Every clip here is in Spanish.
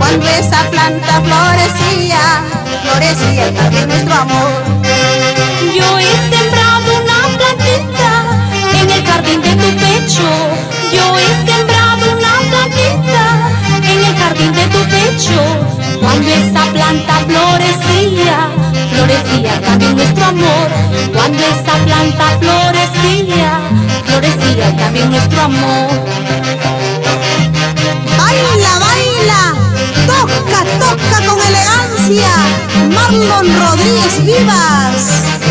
Cuando esa planta florecía, florecía también nuestro amor. Yo he sembrado una plantita en el jardín de tu pecho. Yo he sembrado una plantita en el jardín de tu pecho. Cuando esa planta florecía, florecía también nuestro amor. Cuando esa planta florecía, florecía también nuestro amor. Baila, baila, toca, toca con elegancia, Marlon Rodríguez Vivas.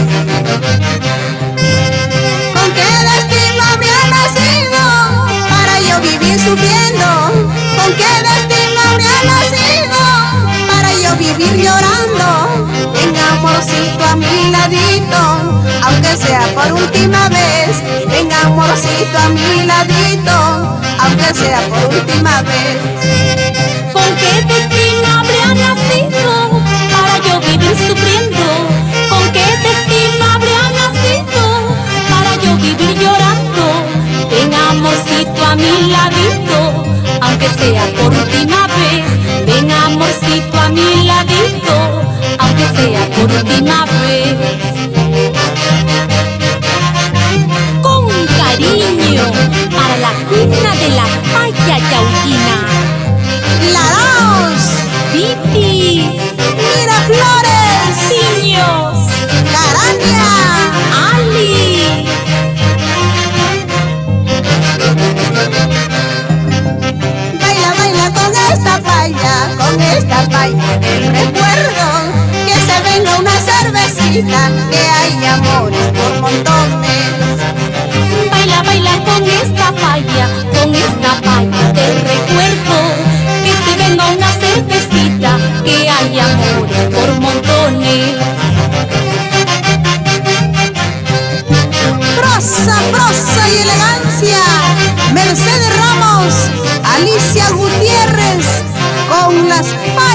¿Con qué destino habría nacido para yo vivir sufriendo? ¿Con qué destino habría nacido para yo vivir llorando? Ven amorcito a mi ladito, aunque sea por última vez. Ven amorcito a mi ladito, aunque sea por última vez. ¿Con qué destino habría nacido para yo vivir sufriendo? ¿Con qué destino habría nacido para yo vivir llorando? Ven amorcito a mi ladito, aunque sea por última vez. Ven amorcito a mi ladito, aunque sea por última vez. Con cariño para la cuna de la paya yauquina. Laos, Vitis, Miraflores, Piños, Caraña, Ali. baila, baila con esta paya del recuerdo. Que se venga una cervecita, que hay amores por montones. Baila, baila con esta paya del recuerdo. Que se venga una cervecita, que hay amores por montones. Prosa, prosa y elegancia, Mercedes Ramos, Alicia Gutiérrez, con las